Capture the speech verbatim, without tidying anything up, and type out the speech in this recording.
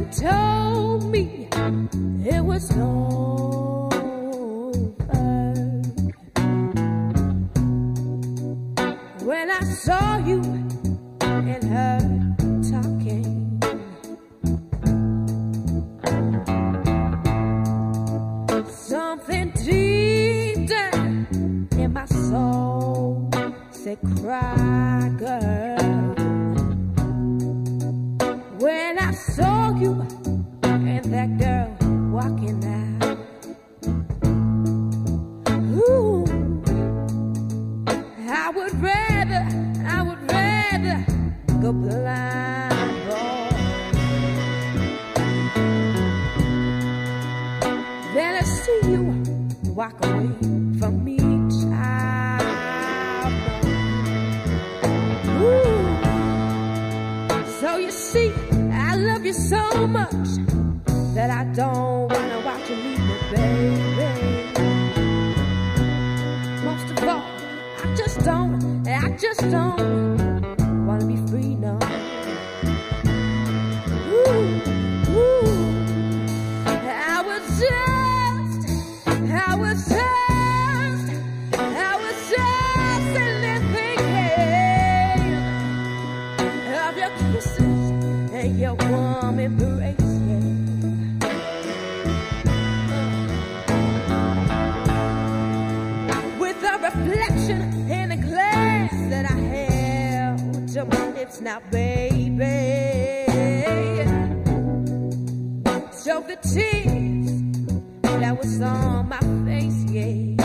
told me it was over. When I saw you and her talking, something deep down in my soul said, cry, girl. When I saw you and that girl walking out, ooh, I would rather, I would rather go blind, boy, than to see you walk away from me, child. Ooh. So you see, I love you so much that I don't wanna watch you leave me, baby. Most of all, I just don't, I just don't wanna be free, no. Ooh, ooh. I was just, I was just, I was just sitting thinking of your kisses and your warm embrace, yeah. With a reflection in the glass that I held to my lips now, baby. So the tears that was on my face, yeah.